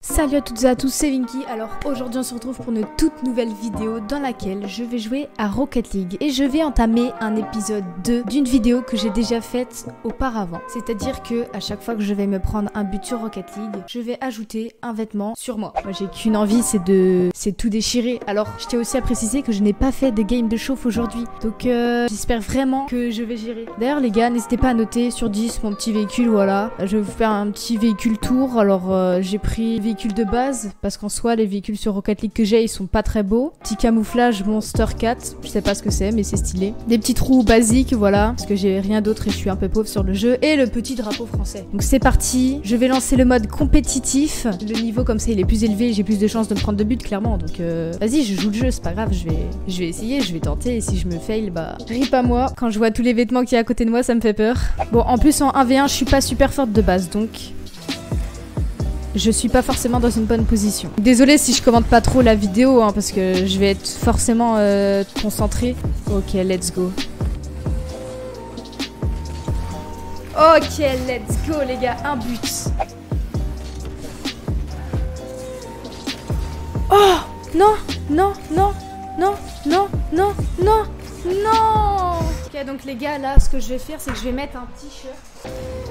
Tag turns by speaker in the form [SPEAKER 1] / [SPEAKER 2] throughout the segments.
[SPEAKER 1] Salut à toutes et à tous, c'est Vinky. Alors aujourd'hui on se retrouve pour une toute nouvelle vidéo dans laquelle je vais jouer à Rocket League. Et je vais entamer un épisode 2 d'une vidéo que j'ai déjà faite auparavant. C'est-à-dire que à chaque fois que je vais me prendre un but sur Rocket League, je vais ajouter un vêtement sur moi. Moi j'ai qu'une envie, c'est tout déchirer. Alors je tiens aussi à préciser que je n'ai pas fait de game de chauffe aujourd'hui. Donc j'espère vraiment que je vais gérer. D'ailleurs les gars, n'hésitez pas à noter sur 10 mon petit véhicule, voilà. Je vais vous faire un petit véhicule tour. Alors j'ai pris véhicule de base parce qu'en soi les véhicules sur Rocket League que j'ai ils sont pas très beaux. Petit camouflage Monster 4, je sais pas ce que c'est mais c'est stylé. Des petits trous basiques, voilà, parce que j'ai rien d'autre et je suis un peu pauvre sur le jeu. Et le petit drapeau français. Donc c'est parti, je vais lancer le mode compétitif. Le niveau comme ça il est plus élevé, j'ai plus de chances de me prendre de but clairement. Donc vas-y, je joue le jeu, c'est pas grave, je vais essayer, je vais tenter et si je me fail, bah rip à moi. Quand je vois tous les vêtements qu'il y a à côté de moi, ça me fait peur. Bon, en plus en 1v1, je suis pas super forte de base donc je suis pas forcément dans une bonne position. Désolée si je commente pas trop la vidéo, hein, parce que je vais être forcément concentrée. Ok, let's go. Ok, let's go les gars, un but. Oh non, non, non, non, non, non, non, non. Ok, donc les gars, là, ce que je vais faire, c'est que je vais mettre un t-shirt.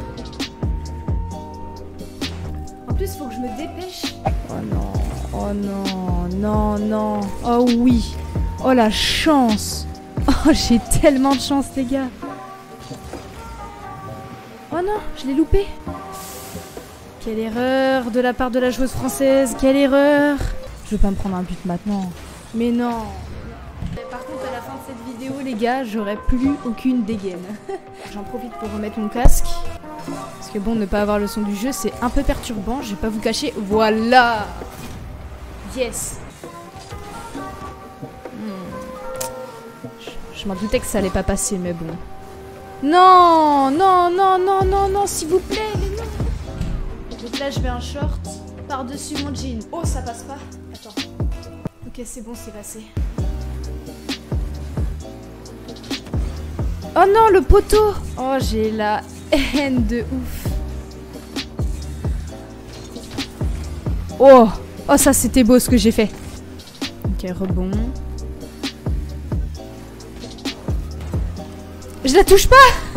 [SPEAKER 1] En plus, faut que je me dépêche. Oh non, oh non, non, non. Oh oui. Oh la chance. Oh, j'ai tellement de chance, les gars. Oh non, je l'ai loupé. Quelle erreur de la part de la joueuse française. Quelle erreur. Je veux pas me prendre un but maintenant. Mais non. Par contre, à la fin de cette vidéo, les gars, j'aurai plus aucune dégaine. J'en profite pour remettre mon casque. Parce que bon, ne pas avoir le son du jeu, c'est un peu perturbant, je vais pas vous cacher. Voilà. Yes. Je m'en doutais que ça allait pas passer, mais bon. Non, non, non, non, non, non, s'il vous plaît, mais non. Donc là, je mets un short par-dessus mon jean. Oh, ça passe pas. Attends. Ok, c'est bon, c'est passé. Oh non, le poteau. Oh, j'ai la haine de ouf. Oh, oh ça c'était beau ce que j'ai fait. Ok, rebond. Je la touche pas.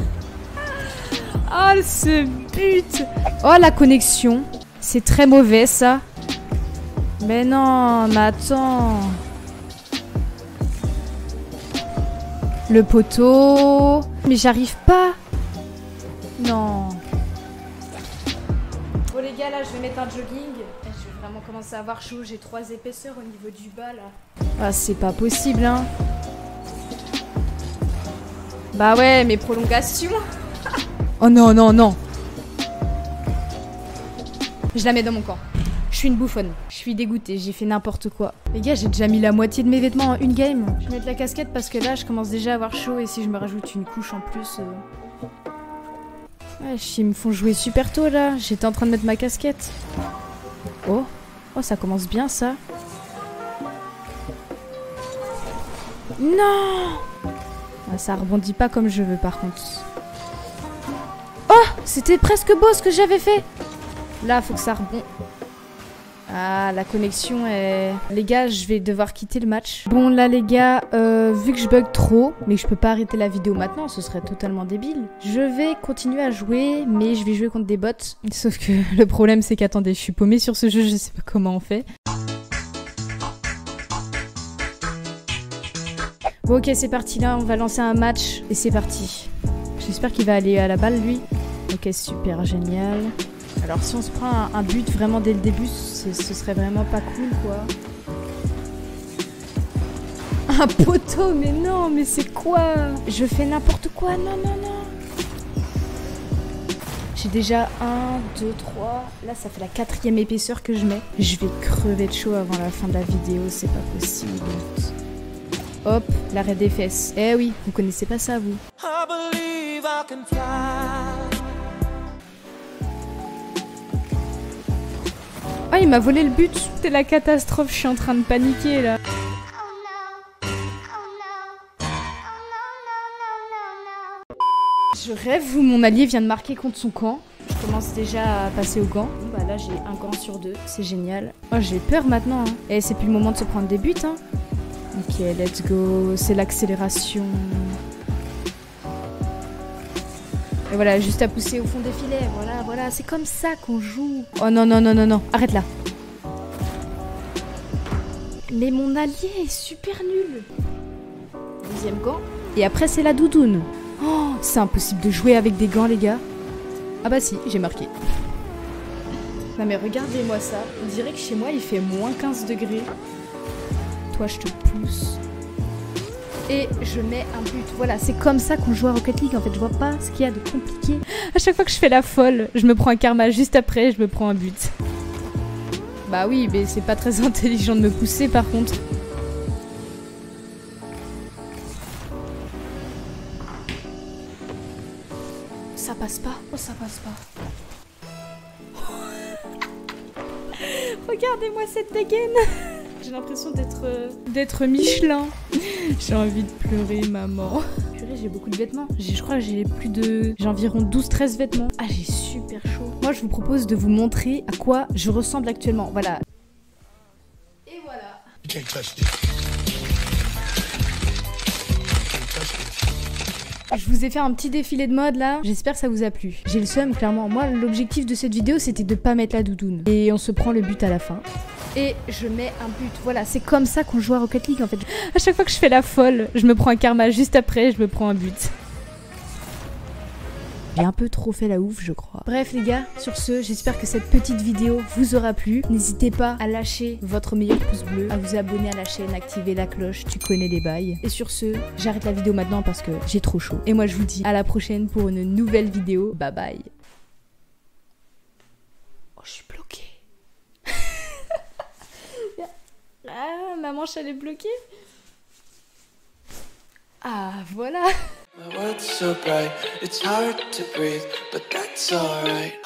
[SPEAKER 1] Oh ce but. Oh la connexion. C'est très mauvais ça. Mais non, mais attends. Le poteau. Mais j'arrive pas. Non. Bon les gars, là je vais mettre un jogging. Je vais vraiment commencer à avoir chaud. J'ai 3 épaisseurs au niveau du bas là. Ah c'est pas possible hein. Bah ouais, mes prolongations. Oh non, non, non. Je la mets dans mon camp. Je suis une bouffonne. Je suis dégoûtée, j'ai fait n'importe quoi. Les gars, j'ai déjà mis la moitié de mes vêtements en une game. Je vais mettre la casquette parce que là, je commence déjà à avoir chaud. Et si je me rajoute une couche en plus... Ouais, ils me font jouer super tôt là. J'étais en train de mettre ma casquette. Oh, oh, ça commence bien ça. Non. Ah, ça rebondit pas comme je veux par contre. Oh, c'était presque beau ce que j'avais fait. Là, faut que ça rebondisse. Ah, la connexion est... Les gars, je vais devoir quitter le match. Bon, là, les gars, vu que je bug trop, mais que je peux pas arrêter la vidéo maintenant, ce serait totalement débile. Je vais continuer à jouer, mais je vais jouer contre des bots. Sauf que le problème, c'est qu'attendez, je suis paumée sur ce jeu, je sais pas comment on fait. Bon, ok, c'est parti, là, on va lancer un match, et c'est parti. J'espère qu'il va aller à la balle, lui. Ok, super, génial. Alors si on se prend un but vraiment dès le début, ce serait vraiment pas cool quoi. Un poteau, mais non, mais c'est quoi? Je fais n'importe quoi, non, non, non. J'ai déjà 1, 2, 3, là ça fait la 4e épaisseur que je mets. Je vais crever de chaud avant la fin de la vidéo, c'est pas possible. Hop, l'arrêt des fesses. Eh oui, vous connaissez pas ça vous. Ah, il m'a volé le but. C'est la catastrophe, je suis en train de paniquer là. Je rêve où mon allié vient de marquer contre son camp. Je Je commence déjà à passer au gant. Bon, bah là j'ai un gant sur 2, c'est génial. Oh j'ai peur maintenant. Hein. Et c'est plus le moment de se prendre des buts. Hein. Ok, let's go. C'est l'accélération. Et voilà, juste à pousser au fond des filets. Voilà, voilà, c'est comme ça qu'on joue. Oh non, non, non, non, non. Arrête là. Mais mon allié est super nul. Deuxième gant. Et après, c'est la doudoune. Oh, c'est impossible de jouer avec des gants, les gars. Ah bah si, j'ai marqué. Non mais regardez-moi ça. On dirait que chez moi, il fait moins 15 degrés. Toi, je te pousse. Et je mets un but. Voilà, c'est comme ça qu'on joue à Rocket League. En fait, je vois pas ce qu'il y a de compliqué. À chaque fois que je fais la folle, je me prends un karma. Juste après, je me prends un but. Bah oui, mais c'est pas très intelligent de me pousser par contre. Ça passe pas. Oh, ça passe pas. Regardez-moi cette dégaine. J'ai l'impression d'être Michelin. J'ai envie de pleurer, maman. Purée, j'ai beaucoup de vêtements. Je crois que j'ai environ 12-13 vêtements. Ah, j'ai super chaud. Moi, je vous propose de vous montrer à quoi je ressemble actuellement. Voilà. Et voilà. Je vous ai fait un petit défilé de mode là, j'espère que ça vous a plu. J'ai le seum clairement, moi l'objectif de cette vidéo c'était de pas mettre la doudoune. Et on se prend le but à la fin. Et je mets un but, voilà, c'est comme ça qu'on joue à Rocket League en fait. À chaque fois que je fais la folle, je me prends un karma, juste après je me prends un but. J'ai un peu trop fait la ouf, je crois. Bref les gars, sur ce, j'espère que cette petite vidéo vous aura plu. N'hésitez pas à lâcher votre meilleur pouce bleu, à vous abonner à la chaîne, activer la cloche, tu connais les bails. Et sur ce, j'arrête la vidéo maintenant parce que j'ai trop chaud. Et moi je vous dis à la prochaine pour une nouvelle vidéo. Bye bye. Oh, je suis bloquée. Ah, ma manche elle est bloquée. Ah, voilà.
[SPEAKER 2] My world's so bright, it's hard to breathe, but that's alright.